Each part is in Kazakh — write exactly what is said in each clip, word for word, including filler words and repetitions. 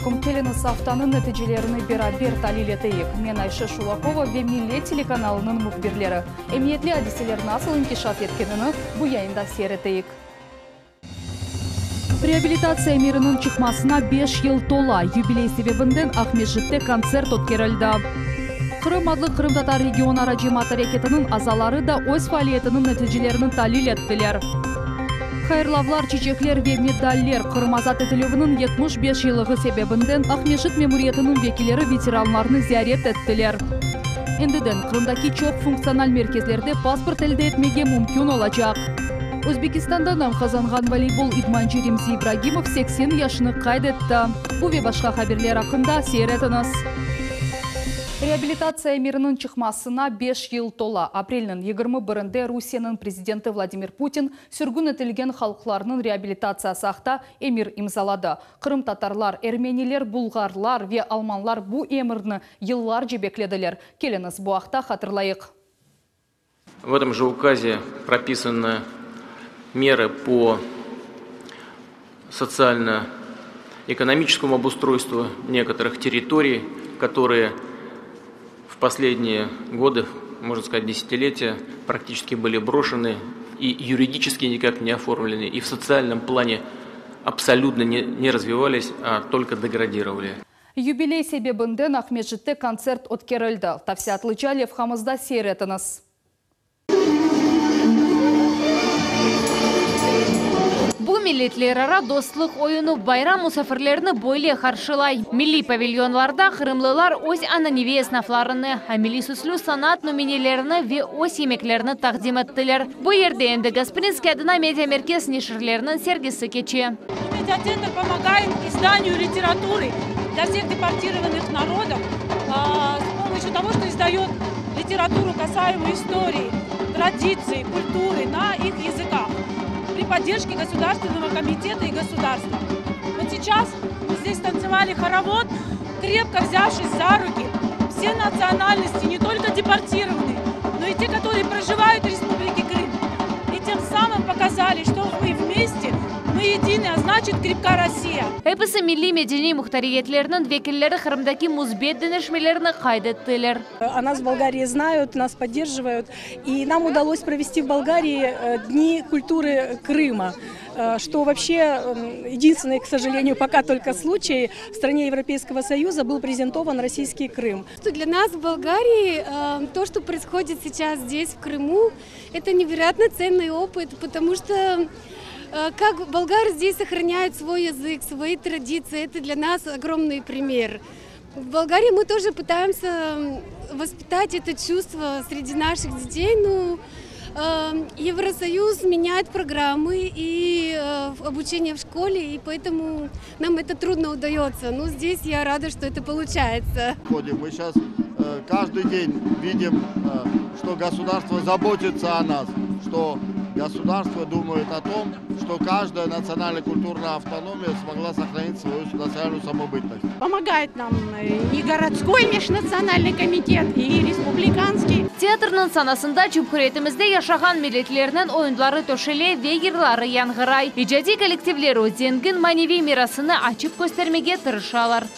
алейкум. Келіні сафтанын нәтижелеріні бер талилетейік. Мен Айша Шулакова ве Милет телеканалының мұхберлері. Эмниетлі әдіселер насыл инкишаф еткенini bu yayında seyreteyik. Реабилитация мирінің чықмасына беш ел тола. Юбилей себебінден Ахмежитте концерт өткерілді. Қырым адлы Қырым татар регионара жемат әрекетінің азалары да өз фәалиетінің нәтижелерінің талил еттілер. Хайырлавлар, чечеклер ве медаллер Қырым азат етілігінің жетміш беш жылығы себебінден Ахмежит мемориетінің векилері ветеранларны зиярет еттілер. Эндіден Қырымдаки чоқ функционал мерkezлерде паспорт әлді етмеге мүмкін олacak. Өзбекистанда нам қазанған волейбол идманчы Ремзи Ибрагимов сексен яшыны қайдетті. Бұл ве башқа хаберлер ақында сейретіңіз. Реабилитация мирінің чықмасына беш ел тола. Апрелінің егерме бірінде Русияның президенті Владимир Путин сүргін етілген халықларының реабилитация сақта эмир имзалады. Қырым татарлар, эрменилер, булғарлар ве алманлар бұл эмірні еллар жебекледілер. Келіңіз бұл ақта хатырлайық. В этом же указе прописаны меры по социально-экономическому обустройству некоторых территорий, которые в последние годы, можно сказать, десятилетия, практически были брошены и юридически никак не оформлены, и в социальном плане абсолютно не, не развивались, а только деградировали. Юбилей себебінден Ахмежитте концерт өткерілді. Тавсиятлы Лев хамызда сейретіңіз. Бұл милетлерара достлық ойыны байрам мұсафірлеріні бойле қаршылай. Милли павильонларда қырымлылар өз ананеве esnaflarını, а милли сүслі санат номинелеріні ве өз емеклеріні тақдим еттілер. Бұл ерде енді Гаспринский адына медиамеркез нешірлерінің сергесі кече. Медиацентр помогает изданию литературы для всех депортированных народов с помощью того, что издает литературу, касаемую истории, традиций, культуры на их языках. При поддержке Государственного комитета и государства. Вот сейчас мы здесь танцевали хоровод, крепко взявшись за руки. Все национальности, не только депортированные, но и те, которые проживают в Республике Крым. И тем самым показали, что мы вместе, мы едины, а значит крепка Россия. Эпысы милли медени мухтариетлерінің векеллері Қырымдаки музбет денешмелеріні қайдеттілер. О нас в Болгарии знают, нас поддерживают. И нам удалось провести в Болгарии Дни культуры Крыма. Что вообще единственный, к сожалению, пока только случай в стране Европейского Союза был презентован российский Крым. Для нас в Болгарии то, что происходит сейчас здесь, в Крыму, это невероятно ценный опыт, потому что как болгары здесь сохраняют свой язык, свои традиции, это для нас огромный пример. В Болгарии мы тоже пытаемся воспитать это чувство среди наших детей. Ну, Евросоюз меняет программы и обучение в школе, и поэтому нам это трудно удается. Но здесь я рада, что это получается. Мы сейчас каждый день видим, что государство заботится о нас, что государство думает о том, что каждая национальная культурная автономия смогла сохранить свою национальную самобытность. Помогает нам и городской межнациональный комитет, и республиканский. Театрның санасында Чубхуретімізде яшаған милетлерінің ойынлары төшеле вегерлары яңғырай. Ижади коллективлері өзенгін маневи мирасыны açıp көстермеге тырышалар.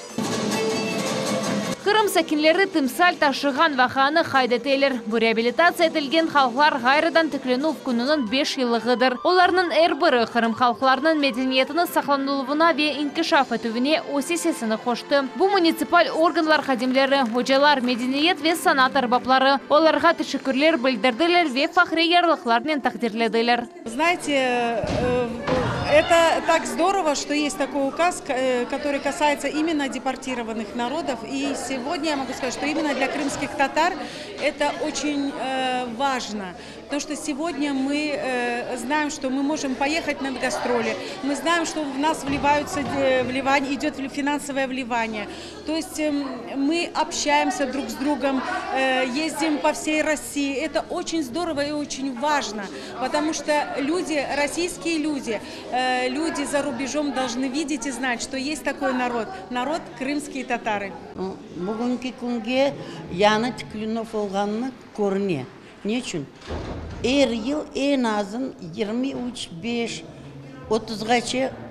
Қырым сәкінлері тымсал ташыған вақаны қайдетелер. Бұл реабилитация етілген халқлар ғайрыдан тіклену күнінің беш жылығыдыр. Оларының әрбірі Қырым халқларының мәдениетінің сақланылуына ве инкишаф етуіне өсесесіні қошты. Бұл муниципал органлар қадимлері, өжалар, медениет ве санат арбаплары. Оларға тішікірлер білдірділер ве фахри ярлықлармен тақдирледілер. Знаете, это так здорово, что есть такой указ, который касается именно депортированных народов. И сегодня я могу сказать, что именно для крымских татар это очень э, важно. Потому что сегодня мы э, знаем, что мы можем поехать на гастроли. Мы знаем, что в нас вливаются, вливание, идет финансовое вливание. То есть э, мы общаемся друг с другом, э, ездим по всей России. Это очень здорово и очень важно. Потому что люди, российские люди, э, люди за рубежом должны видеть и знать, что есть такой народ. Народ крымские татары. Бүгінгі күнге яны тікліні болғанны көріне. Не үшін? Әр ел ең азын жиырма үш беш отызға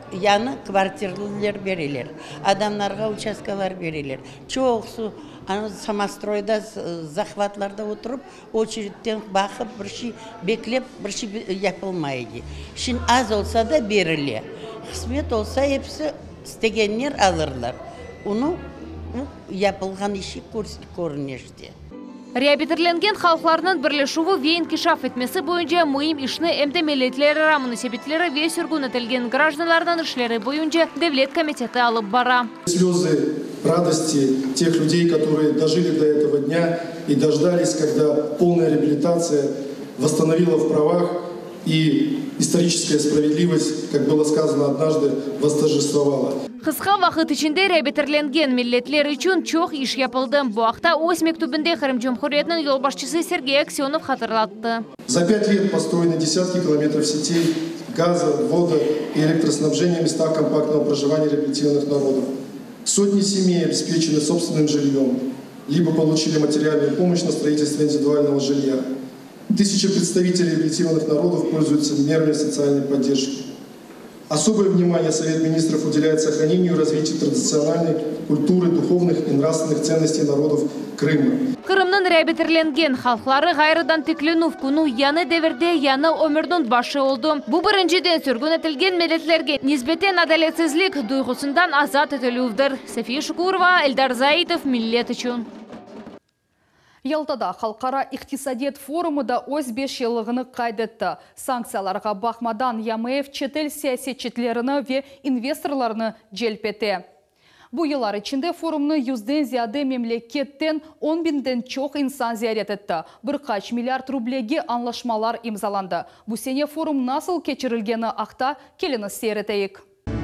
яны квартирлер берелер. Адамнарға участкалар берелер. Çoğusu самостройда, захватларда отырып, очередтен бақып, бірші беклеп, бірші yapılmaydı. Şimdi az olsa da беріле. Қысмет olsa hepsi istегеннер alırlar. Onu yapılған işi көрінешті. Реабилитирленген халықларының бірлешуі вейн кишаф етмесі бойынша мұйым ішіні әмді милетлері рамыны себетлері ве сүргін етілген гражданлардан ішлері бойынша Девлет комитеті алып бара. Слезы радости тех людей, которые дожили до этого дня и дождались, когда полная реабилитация восстановила в правах и историческая справедливость, как было сказано однажды, восторжествовала. Қысқа вақыт ішінде реабилитирленген миллетлер үшін чоқ иш yapılды. Bu haqda өз мектубінде Қырым Жумхуриятының yolbaşçысы Сергей Аксенов хатırlattı. За пять лет построены десятки километров сетей газа, вода и электроснабжения в местах компактного проживания реабилитированных народов. Сотни семей обеспечены собственным жильем, либо получили материальную помощь на строительство индивидуального жилья. Тысячи представителей реабилитированных народов пользуются мерами социальной поддержки. Особое внимание Совет Министров уделяет сохранению и развитию традициональной культуры, духовных и нравственных ценностей народов Крыма. Кырымның реабилитирленген халықлары ғайрыдан теклену күні яны деверде яны өмірдің башы олды. Бұл біріншіден сүргін етілген милетлерге низбетен адалетсізлік дuyğusundan азат етілуівдір. София Шукурова, Эльдар Заитов, Миллет үшін. Ялтада халқара иқтисадиет форумы да өз беш жылығыны қайдетті. Санкцияларға бақмадан ЯМФ четел саясетчілеріні ве инвесторларыны желпеті. Бұл елар içinde форумны yüzden ziyade memleketten on binden çok insan ziyaret etti. Birkaç milyar rublege anlaşmalar imzalandı. Bu sene forum nasıl geçirilgeni akta kelini seyreteyik.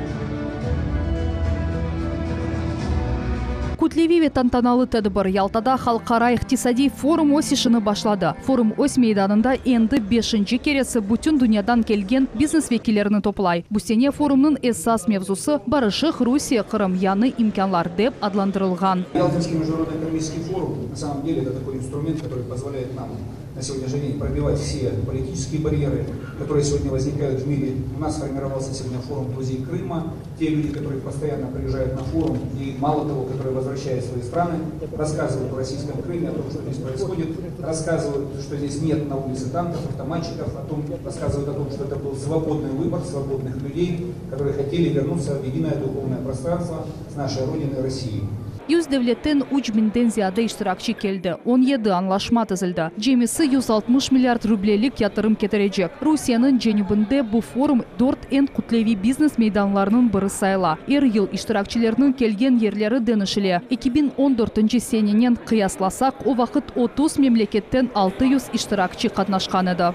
Күтлеви ве тантаналы тәдбір Ялтада халқара иқтисади форум өз ішіні башлады. Форум өз мейданында енді бешінші кересі бүтін дүниядан келген бизнес векилеріні топлай. Бұл сене форумның эсас мевзусы барышық Русия Қырым яны имканлар деп адландырылған. Ялтинский международный экономический форум на самом деле это такой инструмент, который позволяет нам на сегодняшний день пробивать все политические барьеры, которые сегодня возникают в мире. У нас сформировался сегодня форум друзей Крыма. Те люди, которые постоянно приезжают на форум и мало того, которые возвращают в свои страны, рассказывают о российском Крыме, о том, что здесь происходит, рассказывают, что здесь нет на улице танков, автоматчиков, о том, рассказывают о том, что это был свободный выбор свободных людей, которые хотели вернуться в единое духовное пространство с нашей Родины России. Yüz devletten üç binden ziyade iştirakçı geldi. on yedi anlaşma tüzüldü. Cemisi yüz altmış milyar rublelik yatırım getirecek. Rusya'nın cenubunda bu forum dört en kutlevi biznes meydanlarının biri sayıla. Er yıl iştirakçılarının kelgen yerleri denişili. iki bin on dördüncü senenen kıyaslasak o vakit otuz memleketten altı yüz iştirakçı katnaşkan edi.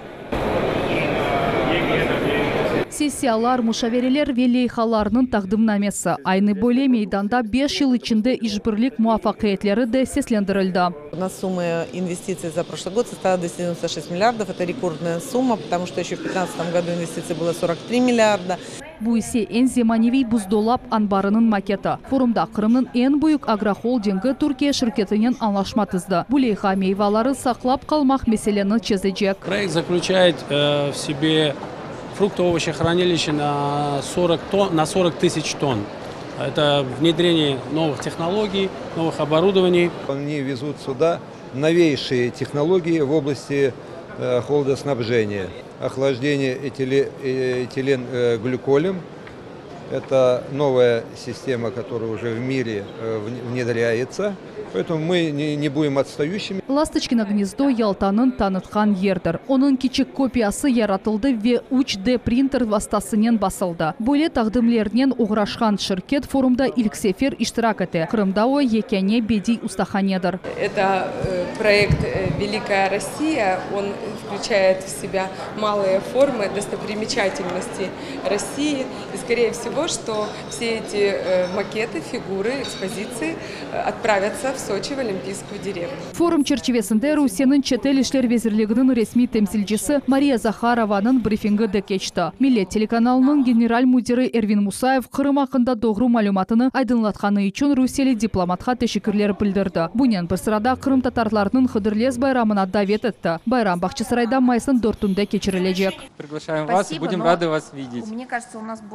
Sessiyalar, müşavereler ve leyhalarının taqdimnamesi. Aynı böyle meydanda beş yıl içinde işbirlik muvaffakiyetleri de seslendirildi. У нас сумма инвестиций за прошлый год составила двести девяносто шесть миллиардов. Это рекордная сумма, потому что еще в две тысячи пятнадцатом году инвестиций было сорок три миллиарда. Bu ise en zemanevi buzdolap anbarının maketi. Forumda Kırım'ın en büyük agroholdingi Türkiye şirketinin anlaşma tızdı. Bu leyha meyveleri saklap kalmak meseleni çözecek. Проект заключает э, в себе фрукто-овощехранилище на сорок тонн, на сорок тысяч тонн. Это внедрение новых технологий, новых оборудований. Они везут сюда новейшие технологии в области э, холодоснабжения. Охлаждение этиленглюколем. Это новая система, которая уже в мире э, внедряется. Поэтому мы не, не будем отстающими. Ласточкино гнездо Ялтанын танытқан ердір. Оның кичік копиясы яратылды ве үч дэ принтер вастасынен басылды. Бөле тағдымлерінен уғрашқан шirket форумда ilk sefer iştirak etti. Крымда о екене бедей устаханедір. Это проект «Великая Россия». Он включает в себя малые формы достопримечательности России. И, скорее всего, что все эти макеты, фигуры, экспозиции отправятся в Сочи, в Олимпийскую деревню. Форум çerçevesinde Rusya'nın Çetel İşler Vezirliğinin resmi temsilcisi Maria Zakharova'nın briefingi de geçti. Millet telekanalının general müdiri Ervin Musayev Kırım hakkında doğru malumatını aydınlatkanı için Rusyalı diplomatga teşekkürler bildirdi. Bunun bir sırada Kırım Tatarlarının Hıdırlez bayramına davet etti. Bayram Бахчисарайда майсын дөртүндө geçirilecek. Приглашаем вас и будем рады вас видеть. Мне кажется, у нас будет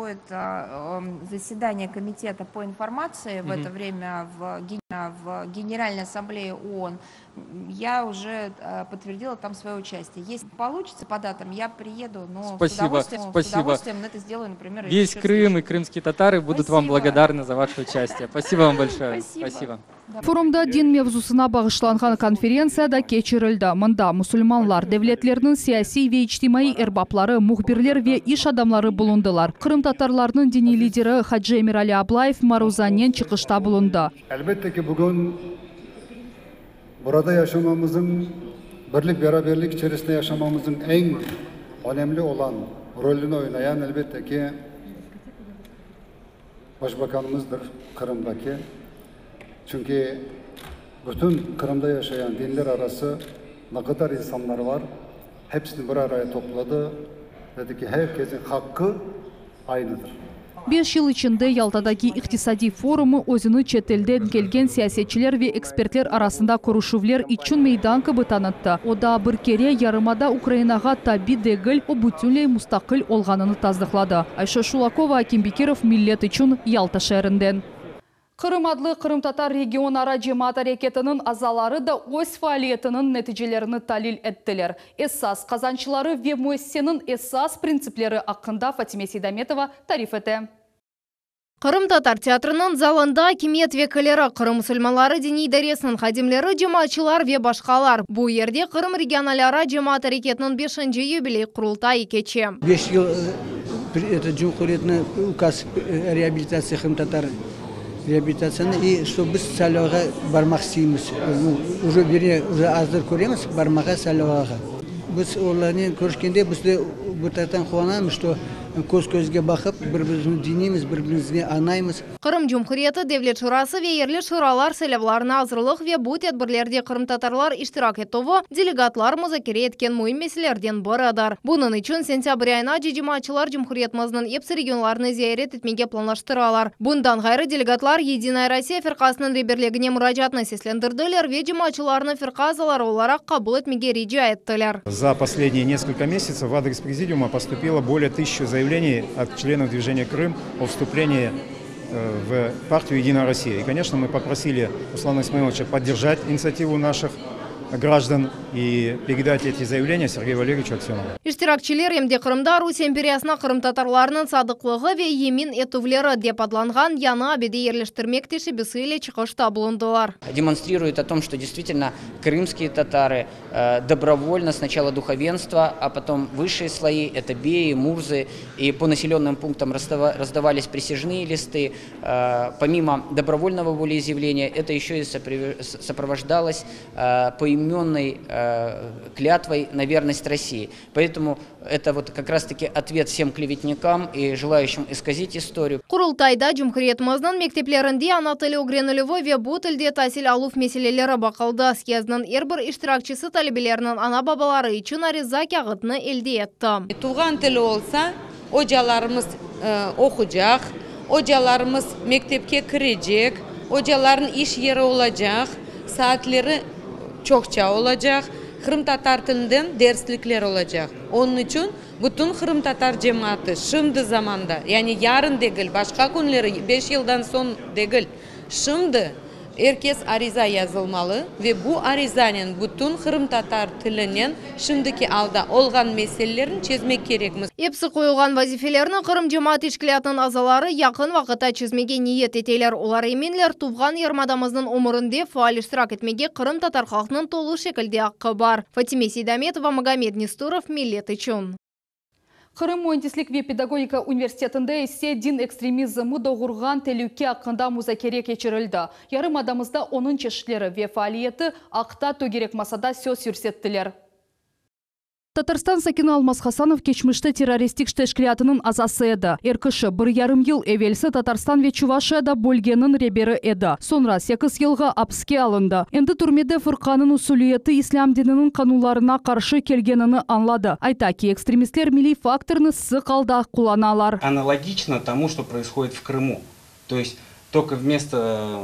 происходит заседание комитета по информации в это время в, в Генеральной Ассамблее ООН. Я уже подтвердила там свое участие. Если получится по датам, я приеду, но спасибо, с удовольствием, спасибо. С удовольствием это сделаю, например. Весь Крым и крымские татары будут спасибо. Вам благодарны за ваше участие. Спасибо вам большое. Спасибо. Спасибо. Форумда дин мевзусына багышланган конференцияда кечирилди. Мында мусульманлар девлетлеринин саясий ве ичтимаий эрбаплары, мухбирлер ве иш адамлары булундылар. Крым татарларынын диний лидери Хаджи Эмирали Аблаев Марузанен чыгышта булунду. Әлбәттә ки, бүген burada yaşamamızın, birlik beraberlik içerisinde yaşamamızın en önemli olan rolünü oynayan elbette ki Başbakanımızdır Kırım'daki. Çünkü bütün Kırım'da yaşayan dinler arası ne kadar insanlar var, hepsini bir araya topladı. Dedi ki herkesin hakkı aynıdır. Beş yıl içinde Yaltadagi iqtisadi forumu özünü çet elden kelgen siyasetçiler ve ekspertler arasında kuruşuvler için meydan kıbı tanıttı. O da bir kere yarımada Ukraynaga tabi degil o bütünley mustakil olganını tazdıkladı. Ayşe Şulakova, Akim Bekirov, Millet için Yalta şehrinden. Kırım adlı Kırım Tatar Regionara Cemaat Hareketi'nin azaları da öz faaliyetinin neticelerini talil ettiler. Esas kazançları ve müessesenin esas prinsipleri hakkında Fatime Seydametova tarif etti. Kırım Tatar Teatrının zalında Kimet vekilleri, Kırım Müslümanları Dini İdaresi'nin hadimleri, cemaatçılar ve başkalar. Bu yerde Kırım Regionalara Cemaat Hareketi'nin beşinci юбилей kurultayı geçti. beş yıl это Cumhuriyet'in указ реабилитации Kırım Tatar реабилитацияны и что biz сайлауға бармақ istейміз. Уже бере уже азыр көреміз бармаға сайлауға. Biz олармен көрішкенде бізде бұтартан қуанамыз, что көз көзге бақып, бір-бірімізді dinimiz, бір-бірімізді анаймыз. Kırım Cumhuriyeti Devlet Şurası ve yerli şuralar seylavlarına hazırlık ve bu tedbirlerde Kırım Tatarlar iştirak ettiği delegatlar müzakere etken mühim meselelerden biridir. Bunun için sentyabr ayına cemaatçılar Cumhuriyetimizin hepsi regionlarını ziyaret etmeye planlaştıralar. Bundan gayrı delegatlar Единая Россия firkasının rehberliğine müracaatını seslendirdiler ve cemaatçılarını firka azaları olarak kabul etmeye rica ettiler. За последние несколько месяцев в адрес президиума поступило более тысячи заявлений от членов движения Крым о вступлении в партию «Единая Россия». И, конечно, мы попросили Руслана Исмаиловича поддержать инициативу наших граждан и передать эти заявления Сергею Валерьевичу Аксенову. İştirakçiler emde Kırım'da Rus imperiyasına Kırım Tatarlarının sadıklığı ve yemin etuvleri деп adlanған яны abedi yerleştirmek teşebbüsüyle çıkışta bulundular. Демонстрирует о том, что действительно крымские татары добровольно, сначала духовенство, а потом высшие слои, это беи, мурзы, и по населенным пунктам раздавались присяжные листы. Помимо добровольного волеизъявления, это еще и сопровождалось поименной клятвой на верность России. Поэтому это вот как раз-таки ответ всем клеветникам и желающим исказить историю. Kurultayda Cumhuriyetimizin mekteplerinde ana tili öğrenilüvi ve bu tilde tahsil aluf meseleleri bakıldı. Съездның her bir iştirakçısı talebelerinin ana babaları için ariza kağıdını elde etti. Tuğan tili olsa hocalarımız e, okuyacak, hocalarımız mektepke girecek, hocaların iş yeri olacak, saatleri çokça olacak. Kırım Tatar tilinden derslikler olacak. Onun için bütün Kırım Tatar cemaati şimdi zamanda, yani yarın değil, başka günleri beş yıldan son değil, şimdi herkes ariza yazılmalı ve bu arizanın bütün Kırım Tatar tilinden şimdiki alda olgan meselelerini çözmek gerekmiz. Hepsi koyulgan vazifelerini Kırım cemaat teşkilatının azaları yakın vakıta çözmege niyet eteler. Olar eminler tuğgan yarmadamızın umurunda faal iştirak etmege Kırım Tatar halkının tolu şekilde hakkı var. Fatime Seydametova, Magomed Nesturov, Millet için. Kırım Mühendislik ve Pedagogika Üniversitesi'nde ise din ekstremizmi doğurgan tehlike hakkında müzakere geçirildi. Yarımadamızda onun çeşitleri ve faaliyeti akta tögerek masada söz yürüttiler. Татарстан Сакин Алмаз Хасанов geçmişte terroristik teşkilatının azası edi. Erkışı bir yarım yıl evvelsi Tatarstan ve Çuvaşya'da bölgenin reberi edi. Sonra sekiz yılga hapske alındı. Endi türmede fırkanın usuliyeti İslam dininin kanunlarına karşı kelgenini anladı. Ayta ki ekstremistler milli faktorunu sık alda kullanalar. Аналогично тому, что происходит в Крыму. То есть только вместо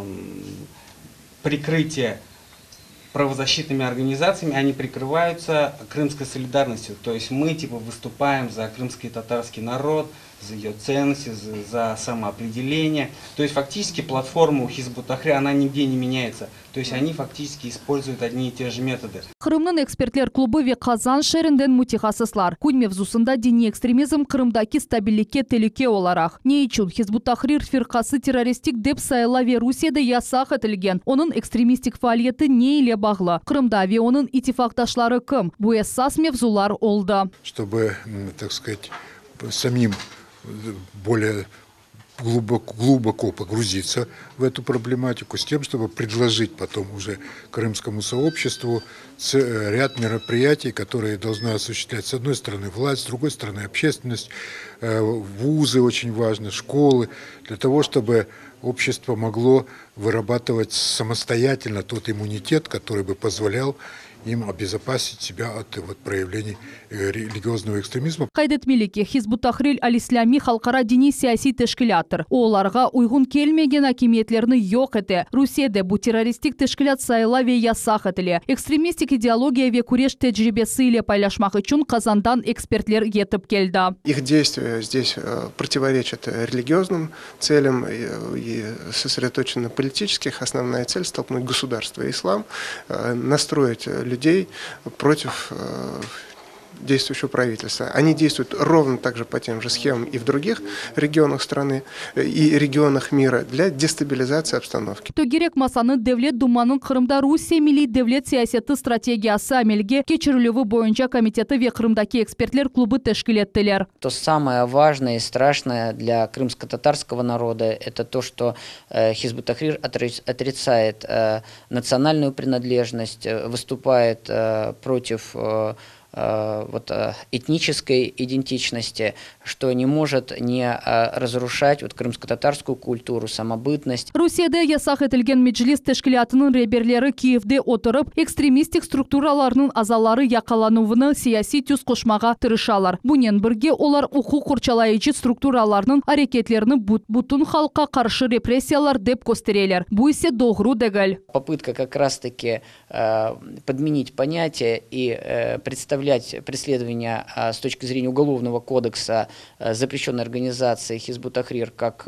прикрытия правозащитными организациями они прикрываются крымской солидарностью. То есть мы типа выступаем за крымский татарский народ, за ее ценности, за, за самоопределение. То есть фактически платформа у Хизб ут-Тахрир, она нигде не меняется. То есть они фактически используют одни и те же методы. Кырымның экспертлер клубы ве Казан шерінден мутихасыслар. Күн мевзусында дини экстремизм Кырымдаки стабиликке телеке оларақ. Не için Хизб ут-Тахрир фирқасы террористик деп сайла ве Русияда ясақ етілген. Оның экстремистик фаалиеті не ile бағлы. Кырымда ве оның итифақташлары кім? Бу эссас мевзулар олды. Чтобы, так сказать, самим более глубоко, глубоко погрузиться в эту проблематику, с тем, чтобы предложить потом уже крымскому сообществу ряд мероприятий, которые должна осуществлять с одной стороны власть, с другой стороны общественность, вузы очень важны, школы, для того, чтобы общество могло вырабатывать самостоятельно тот иммунитет, который бы позволял им обезопасить себя от вот, проявлений религиозного экстремизма. Кайдет милики Хизб ут-Тахрир аль-Ислами халқара дини сияси тешкилаттыр. Оларға уйғун келмеген акимиетлерні yok еті. Русияда бу террористик тешкилат сайла ве ясақ етілі. Экстремистик идеология ве куреш тәжірибесі ile пайлашмақ үшін Казандан экспертлер етіп келді. Их действия здесь противоречат религиозным целям и сосредоточены на политических. Основная цель – столкнуть государство и ислам, настроить людей против э, действующего правительства. Они действуют ровно так же по тем же схемам и в других регионах страны и регионах мира для дестабилизации обстановки. Тогерек масаны Devlet Думаның Кырымда Русия милли Devlet сиясеті стратегиясы амелге кечірілігі бойынша комитеті ве Кырымдаки экспертлер клубы тәшкил еттілер. То самое важное и страшное для крымско-татарского народа – это то, что э, Хизб ут-Тахрир отрицает э, национальную принадлежность, выступает э, против э, вот, этнической идентичности, что не может не разрушать вот, крымско-татарскую культуру, самобытность. Русияда ясақ етілген меджлис тәшкилатының реберлері Киевде отырып, экстремистик структураларының азалары яқалануыны сияси түз қошмаға тырышалар. Бұнен бірге олар ұқу құрчалайычы структураларының әрекетлеріні бұтын халыққа қаршы репрессиялар деп көстерелер. Бұ есе доғру дегіл. Попытка как раз-таки э, подменить понятие и э, представлять преследования с точки зрения Уголовного кодекса запрещенной организации Хизб ут-Тахрир как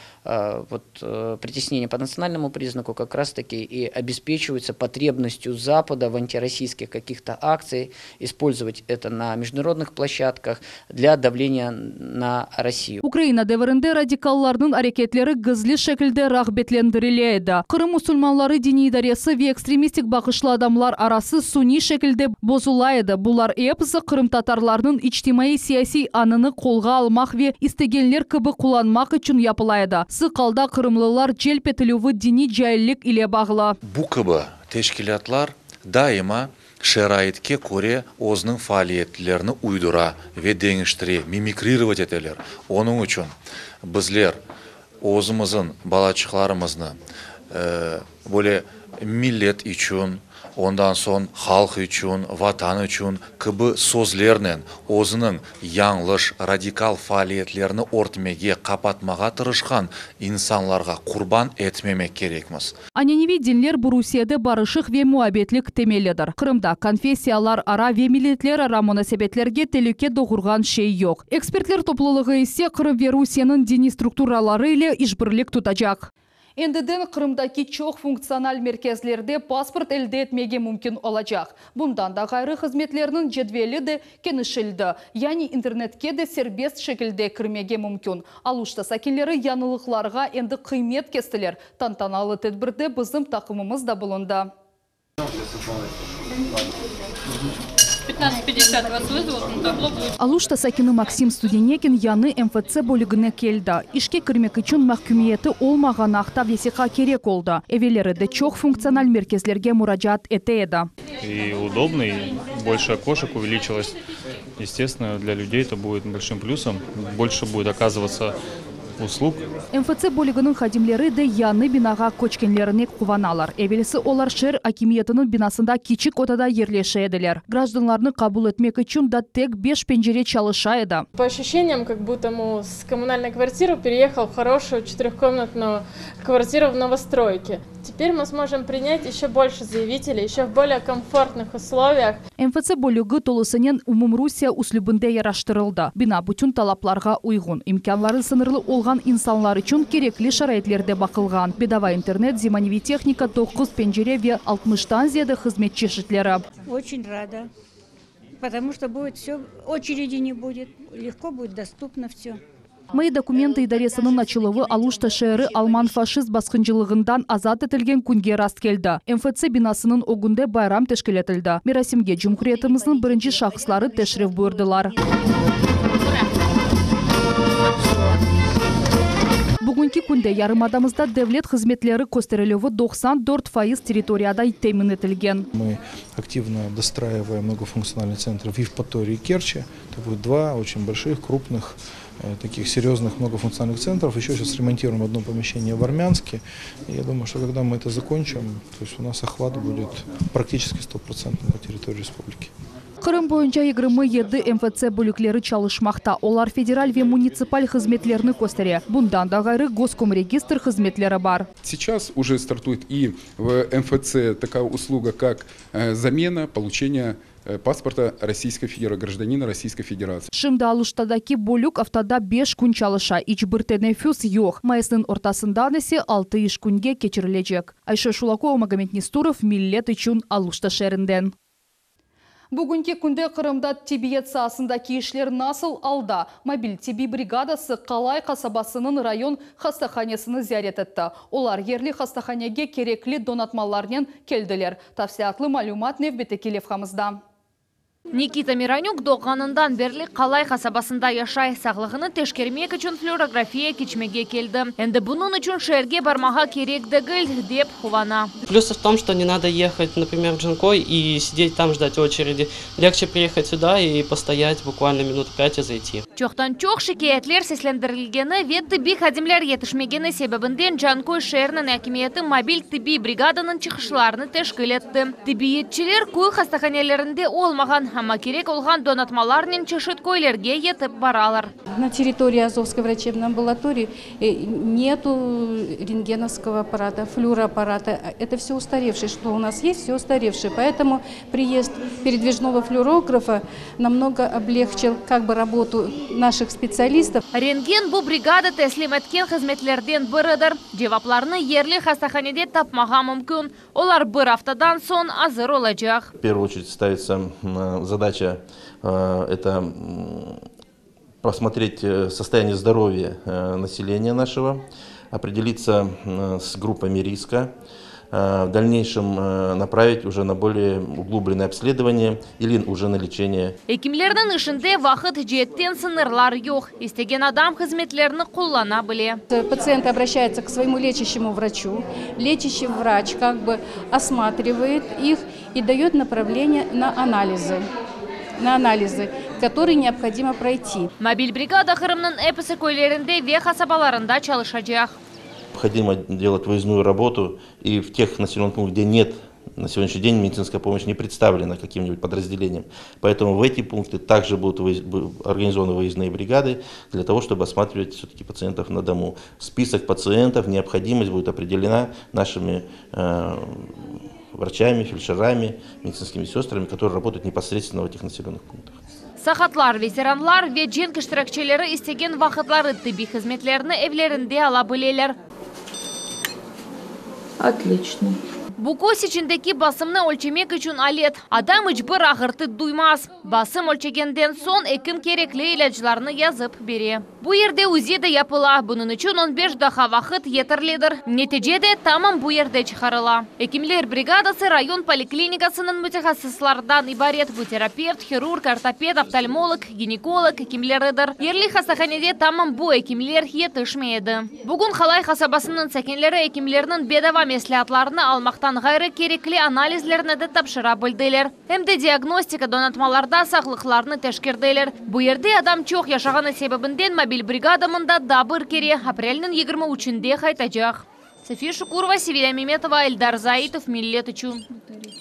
вот, притеснение по национальному признаку как раз-таки и обеспечивается потребностью Запада в антироссийских каких-то акциях, использовать это на международных площадках для давления на Россию. Украина дәверінде радикалларның әрекетлері гызлы шекілде рағбетлендіріледі. Қырым мұсылманлары дини идаресі ве экстремистик бақышлы адамлар арасы суни шекілде бозулайды. Бұлар эпсы Қырым татарларының ичтимаи сияси аныны қолға алмақ ве истегенлер кібі құланмақ үшін япылайды. Сықалда Қырымлылар желп етілуі дини жайлық ile бағылы. Bu kıbı teşkilatlar daima şeraitke göre özünün faaliyetlerini uydura ve değiştire, mimikrirovat eteler. Onun için bizler özümüzün balaçıklarımızını e, böyle millet için, ondan son halk için, vatan için kıbı sözlerinin özünün yanlış, radikal faaliyetlerini ortmege kapatmağa tırışkan insanlarga kurban etmemek gerekmez. Annenevi dinler bu Rusiyada barışık ve muhabbetlik temelidir. Kırımda konfessiyalar ara ve milletler ara münasebetlerge tehlike doğurgan şey yok. Ekspertler topluluğu ise Kırım ve Rusiyanın dini strukturaları ile işbirlik tutacak. Endiden Kırımdaki çok funksional merkezlerde pasport elde etmege mümkün olacak. Bundan da gayrı hizmetlerinin cedveli de kenişildi. Yani internetke de serbest şekilde kirmege mümkün. Aluşta sakinleri yanılıklarga endi kıymet kestiler. Tantanalı tedbirde bizim takımımız da bulundu. пятнадцать пятьдесят вас вызовут, на табло будет. Алушта сакины Максим Студенекин яны эм эф цэ бөлігіне келді. Ишке кірмек үшін мәхкүмиеті олмаған ақтап есеқа керек олды. Эвелері де чоқ функциональ мерkezlerге мұражат етеді. И удобно, и больше окошек увеличилось. Естественно, для людей это будет большим плюсом. Больше будет оказываться услуг. эм эф цэ бөлігінің хадимлері де яны бинаға көчкенлеріне қуваналар. Эвелесі олар шер акимиетінің бинасында кичик отада ерлеше еділер. Гражданларны қабыл етмек үшін да тек беш пенжере çalışа еді. По ощущениям, как будто мы с коммунальной квартиры переехал в хорошую четырехкомнатную квартиру в новостройке. Теперь мы сможем принять еще больше заявителей, еще в более комфортных условиях. эм эф цэ бөлігі толысынен Умумрусия услюбінде яраштырылды. Бина бүтін талапларға уйғын. Имканлары сынырлы олған инсанлар үшін керекли шарайтлерде бақылған. Бедава интернет, зиманеви техника, тоқыз пенжере ве алтмыштан зеді қызмет чешітлері. Очень рада, потому что будет все, очереди не будет, легко будет доступно все. Мои документы идаресының началығы алушта шәрі алман фашист басқынжылығындан азат етілген күнге раст келді. эм эф цэ бинасының огунде байрам тешкел етілді. Мерасимге Жұмхуриятымыздың бірінші шақслары тешриф бұйырдылар. Бүгінгі күнде ярымадамызда девлет қызметлері көстерілігі тоқсан төрт пайыз территорияда темен етілген. Мы активно достраиваем многофункциональный центр в Евпатории и Керчи. Это будет два очень больших, крупных, таких серьезных многофункциональных центров. Еще сейчас ремонтируем одно помещение в Армянске. И я думаю, что когда мы это закончим, то есть у нас охват будет практически стопроцентный по территории республики. Қырым бойынша егірімі еді эм эф цэ бөліклері чалышмақта. Олар федераль ве муниципаль қызметлеріні көстере. Бұндан да ғайры Госкомрегистр қызметлері бар. Сейчас уже стартует и в эм эф цэ такая услуга, как замена получения паспорта Российской Федерации, гражданина Российской Федерации. Шымды алыштадаки бөлік автода беш күн чалыша. Ичбіртене фюз йоқ. Майысының ортасындан есе алты иш күнге кечірілежек. Айша Шулакова, Магомед Нестуров, Миллет үшін алышта шәрінден. Бүгінгі күнде Қырымда Тебиет саасында кейішлер насыл алда. Мобиль Теби бригадасы Қалай қасабасының район хастаханесіні зиярет етті. Олар ерлі хастаханеге керекли донатмаларнен келділер. Тавсиятлы малюмат невбеті келевхамызда. Никита Миранюк доғанындан берлі Қалай қасабасында яшай сағлығыны тешкермек үшін флюорография кечмеге келді. Әнді бұның үшін шәрге бармаға керек дегіл деп хувана. Плюс в том, что не надо ехать, например, в Джанкой и сидеть там ждать очереди. Легче приехать сюда и постоять буквально минут пять и зайти. Чоқтан чоқ шикаятлер сеслендірілгені вет тіби қадимлер етішмегені себебінден Джанкой шәрінің әкиметі мобиль тіби бригаданың чықшыларыны тешкіл етті. Тібиетчілер көй хастаханелерінде олмаған, ама керек олған донатмаларының чешет көйлерге етіп баралар. На территории Азовской врачебной амбулатории нету рентгеновского аппарата, флюороаппарата. Это все устаревшее, что у нас есть, все устаревшее. Поэтому приезд передвижного флюорографа намного облегчил как бы работу наших специалистов. Рентген бұл бригада тәслим еткен қызметлерден бірідір. Жевапларны ерлі хастаханеде тапмаға мүмкін. Олар бір автодан сон азыр олачақ. В первую очередь ставится задача э, это просмотреть состояние здоровья э, населения нашего, определиться э, с группами риска, э, в дальнейшем э, направить уже на более углубленное обследование или уже на лечение. Экимлердің ішінде вақыт жеттен сынырлар yok. Истеген адам қызметлеріні қоллана біле. Пациент обращается к своему лечащему врачу. Лечащий врач как бы осматривает их и дает направление на анализы, на анализы, которые необходимо пройти. Мобиль бригада Қырымның эпісі көйлерінде ве хасабаларында çalışacak. Необходимо делать выездную работу и в тех населенных пунктах, где нет на сегодняшний день медицинская помощь не представлена каким-нибудь подразделением. Поэтому в эти пункты также будут организованы выездные бригады для того, чтобы осматривать все-таки пациентов на дому. Список пациентов, необходимость будет определена нашими э, врачами, фельдшерами, медицинскими сестрами, которые работают непосредственно в этих населенных пунктах. Сақатлар, ветеранлар ве жен кіштірікчелері істеген вақытлары тіби қызметлеріні evlerінде ала білелер. Отлично. Букос içindeki basımını ölçemek için alet. Adam hiçbir ağırtı duymaz. Basım ölçegenden son ekim gerekli ilaçlarını yazıp biri. Bu yerde uzi de yapıla. Bunun için on beş daha vakit yeterlidir. Neticede tamam bu yerde çıkarıla. Hekimler brigadası rayon poliklinikasının mütehassıslardan ibaret bu terapevt, хирург, ortoped, oftalmolog, ginekolog hekimleridir. Yerli hastahanede tamam bu hekimler yetişmeydi. Bugün Қалай kasabasının sakinleri hekimlerinin bedava mesleğatlarını almaktan gayri gerekli analizlerini de tapşıra bildiler. Hem de diagnostika donatmalarda sağlıklarını teşkirdiler. Bu yerde adam çok yaşağını sebebinden mobil brigadamında da bir kere aprelinin yigirma üçünde kaytacak. София Шукурова, Севилия Меметова, Эльдар Заитов, Миллет üçün.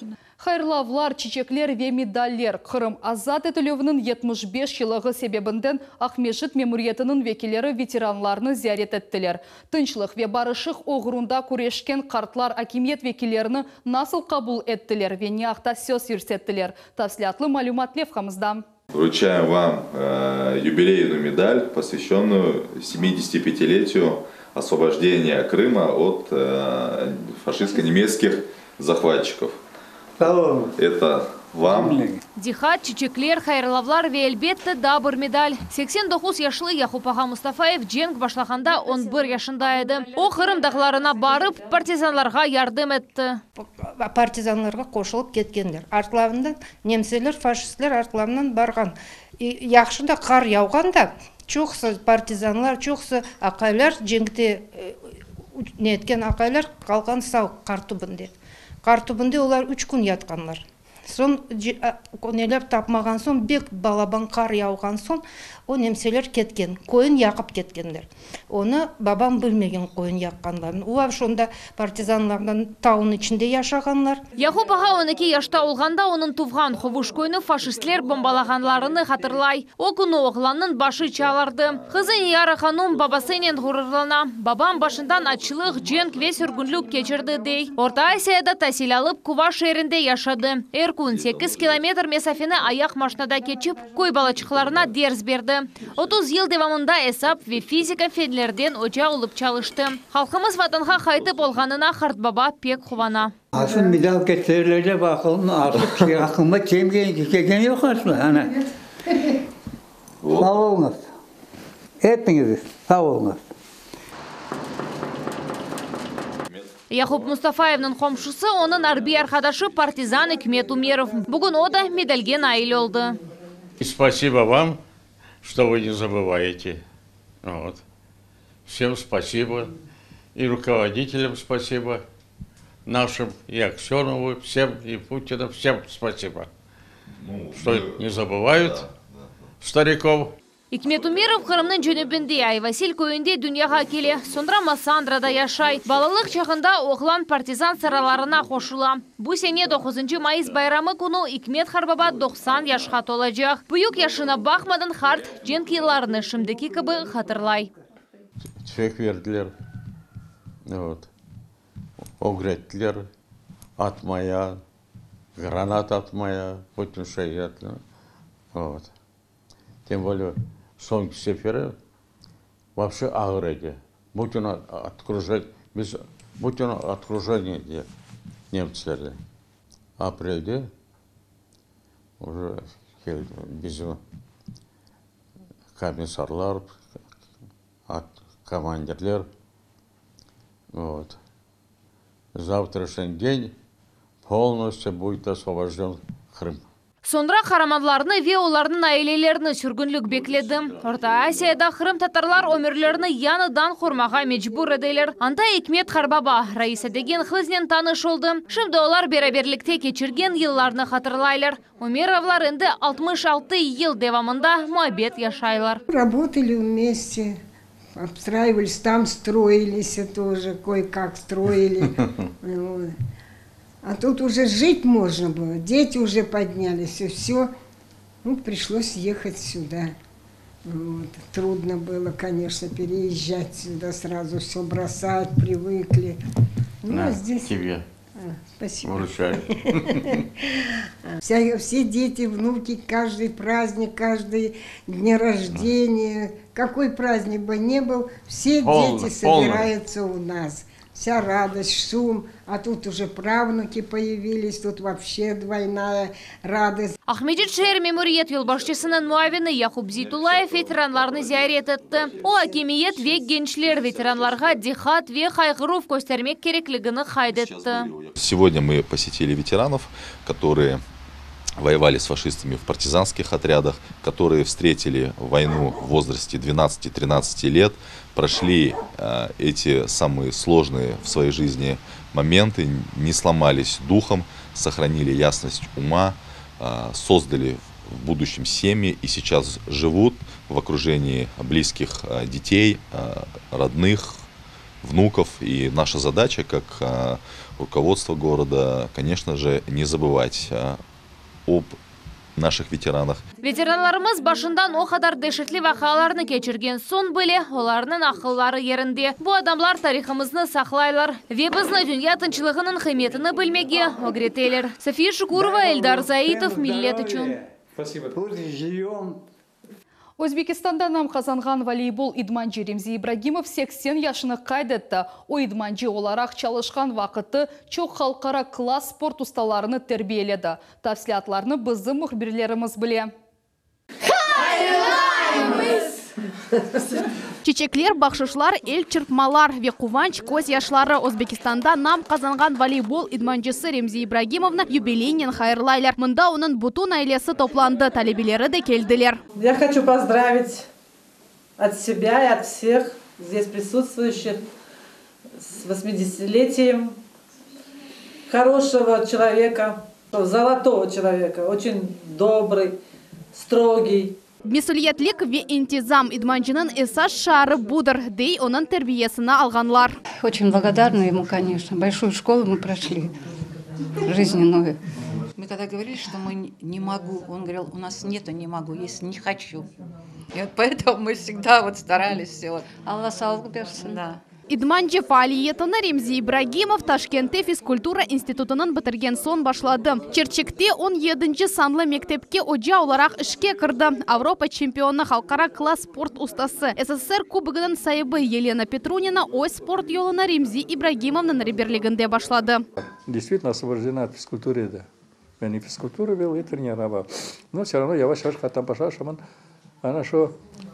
Хайрлавлар, чечеклер ве медаллер. Қырым азат етілеуінің жетміш беш жылығы себебінден Ахмежит мемориетінің векелері ветеранларны зиярет еттілер. Тынчлық ве барышық оғырында көрешкен қартлар акимет векелеріні насыл қабыл еттілер ве неақта сөз үрсеттілер. Тafsilatlı малюмат левхамызда. Вручаем вам э, юбилейную медаль, посвященную семидесятипятилетию освобождения Крыма от э, фашистско-немецких захватчиков. Это вам. Дихат, чечеклер, хайрлавлар ве әлбетті дабыр медаль. сексен тоғыз яшлы Яхупаға Мустафаев женг башлағанда он бір яшында еді. О қырымдағыларына барып, партизанларға ярдым етті. Партизанларға қошылып кеткендер. Артларында немселер, фашистлер артларынан барған. Яқшында қар яуғанда, чоқсы партизанлар, чоқсы ақайлар, жеңгіте неткен ақайлар қалған сау қартубынде. Қартубынде олар үш күн ятқанлар. Сон нелер тапмаған сон, бек балабан қар яуған сон, о немселер кеткен, қойын яқып кеткендер. Оны бабам білмеген қойын яққанларын. Уав шонда партизанлардан тауын ішінде яшағанлар. Яхупаға он екі яшта олғанда оның туфған ховуш койны фашистлер бомбалағанларыны хатырлай. О күні оғланның башы чаларды. Қызы Нияра ханум бабасынен ғұрырлана. Бабам башындан атшылық женг ве сүргінлік кечірді дей. Орта Асияда тәсіл алып Кува шерінде яшады. Эркун сегіз километр месафені аяқ машинада кечіп, кой балачықларына дерз берді. отыз ел девамында эсап ве физика федлерден оча олып чалышты. Халқымыз ватанға қайтып олғанына қарт баба пек қувана. Асын медал кетсерлерде бақылын артып ақылма темген кекеген жоқ асылы. Сау олыңыз. Әпіңіз, сау олыңыз. Яхуп Мустафаевның қомшысы оның арби арқадашы партизан Икмет Умеров. Бүгін о да медальге наил олды. Спасибо вам, что вы не забываете. Вот. Всем спасибо. И руководителям спасибо. Нашим и Аксенову, всем, и Путину, всем спасибо. Ну, что мы... не забывают да, да, да. стариков. Икмет Умеров Қырымның жөнөбінде Айвасил көйінде дүнияға келе, сондра Массандрада яшай. Балалық чағында оғлан партизан сараларына қошыла. Бұ сене тоғызыншы майыс байрамы күні Икмет Харбаба тоқсан яшқа толажақ. Бұйық яшына бақмадын харт женк еларыны шымдекі кібі қатырлай. Чек верділер, вот. Огреттілер, атмая, гранат атмая, потім шайятлер. Вот. Тем более, соңғы сефері вообще ağır еді. Bütün окружение, biz bütün окружение немцлерде. Апрельде уже bizim комиссарлар, командирлер. Вот. Завтрашний день полностью будет освобожден Крым. Сондра қараманларыны ве оларының айлелеріні сүргінлік бекледі. Орта Асияда Қырым татарлар өмірлеріні яныдан қормаға мечбур едейлер. Анда Икмет Харбаба, Раиса деген қызнен таныш олды. Шымды олар бераберлікте кечірген елларыны қатырлайлар. Умеровлар енді алтмыш алты ел девамында муабет яшайлар. Работали вместе, обстраивались, там строились тоже, кое-как строили. А тут уже жить можно было, дети уже поднялись, и все. Ну, пришлось ехать сюда. Вот. Трудно было, конечно, переезжать сюда сразу, все бросать, привыкли. Ну, На, а здесь... тебе. А, спасибо. Вручаю. Все, все дети, внуки, каждый праздник, каждый день рождения, какой праздник бы ни был, все Полно, дети полно. собираются у нас. Вся радость, шум, а тут уже правнуки появились, тут вообще двойная радость. Ахмеджит шер мемориет елбашчысының муавины Яхуп Зитулаев ветеранларны зиярет етті. О акимиет век генчлер ветеранларға дихат ве хайғырув көстермек кереклігіні хайдетті. Сегодня мы посетили ветеранов, которые воевали с фашистами в партизанских отрядах, которые встретили войну в возрасте двенадцати-тринадцати лет, прошли э, эти самые сложные в своей жизни моменты, не сломались духом, сохранили ясность ума, э, создали в будущем семьи и сейчас живут в окружении близких э, детей, э, родных, внуков. И наша задача как э, руководство города, конечно же, не забывать об наших ветеранах. Ветеранларымыз башындан о кадар дәшетле вакыйгаларны кечирген сон беле, аларның акыллары ерінде. Бу адамлар тарихымызны саклайлар. Ве безне дөнья тынчылыгының кыйммәтен белмәгә öğretelер. София Шукурова, Эльдар Заитов, Милләт өчен. Спасибо. Живем. Өзбекистанда нам казанган волейбол идманчы Ремзи Ибрагимов сексен яшыны кайдетті. О идманчы оларақ чалышқан вақыты чоқ халқара класс спорт усталарыны тәрбиеледі. Тәфсилатларны біздің мұхбирлеріміз біле. Чечеклер, бақшышлар, ел чырпмалар, векуванч, көз яшлары Өзбекистанда нам казанган волейбол идманчысы Ремзи Ибрагимовна юбилейнен хайырлайлар. Мында оның бутун айлесі топланды, талебелері де келділер. Я хочу поздравить от себя и от всех здесь присутствующих с восьмидесятилетием хорошего человека, золотого человека, очень добрый, строгий. Месулиятлик ве интизам идманчының эсаш шары будыр, дей оның тәрбиесіне алғанлар. Очень благодарна ему, конечно. Большую школу мы прошли, жизненную. Мы когда говорили, что мы не могу, он говорил, у нас нету не могу, есть не хочу. И вот поэтому мы всегда вот старались все. Алла саулық берсін. Да. Идманчы фаалиетіні Ремзи Ибрагимов Ташкентте физкультура институтының бітірген сон башлады. Черчекте он едінші санлы мектепке оджа оларақ ішке кірді. Авропа чемпионы халқара класс спорт устасы. СССР кубогының сайыбы Елена Петрунина ой спорт елына Ремзи Ибрагимовның реберлігінде башлады. Действительно освобождена от физкультуры, да. Я не физкультуру вел и тренировал. Но все равно я ваш там пошла, шаман. Она что...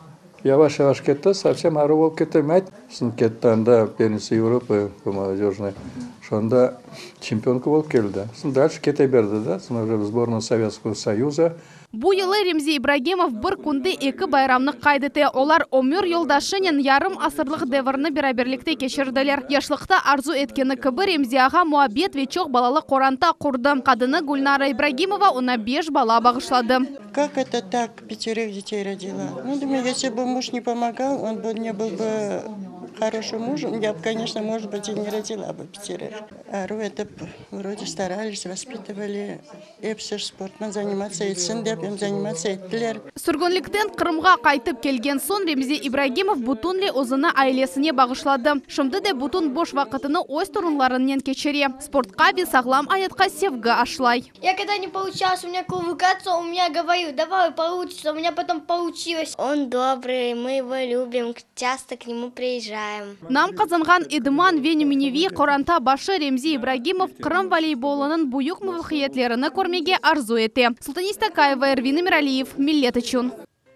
Я ваша ваш кетта совсем арувал кетта мать кеттанда первенство Европы по молодежной, что он да чемпионка был келда. Дальше кетта берді, да, уже в сборную Советского Союза. Бу елы Ремзи Ибрагимов бір күнде екі байрамны кайдыты. Олар өмір елдашынен ярым асырлық дәвірні бераберлікте кешірділер. Яшлықта арзу еткені кібі Ремзияға муабет вечоқ балалы қоранта құрды. Қадыны Гульнара Ибрагимова она беш бала бағышлады. Как это так, пятерых детей родила? Ну, думаю, если бы муж не помогал, он бы не был бы хорошим мужем, я бы, конечно, может быть, и не родила бы пятерых. А это вроде старались, воспитывали, эпсер спортмен заниматься, и сын депем заниматься, и тлер. Сүргөнліктен Қырымға қайтып келген сон Ремзи Ибрагимов бутунле озына айлесіне бағышлады. Шымды де бутун бош вақытыны ой турунларыннен кечере. Спортқа бе сағлам аятқа севгі ашлай. Я когда не получалось, у меня кувыкаться, у меня говорю, давай получится, у меня потом получилось. Он добрый, мы его любим, часто к нему приезжаем. Нам казанган идман венеминеви Коранта башы Ремзи Ибрагимов Қырым волейболының буюк мувахиятлеріні көрмеге арзу еті. Султаниста Каева, Эрвин Миралиев, Миллет үшін.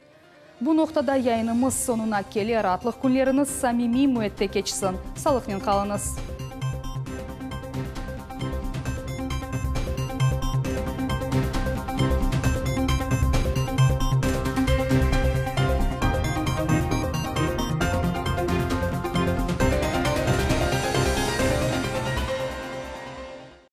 Бұл ноқтада яйынымыз сонуна келер атлық күнлеріңіз самими муетте кечсін. Салықнен қалыңыз.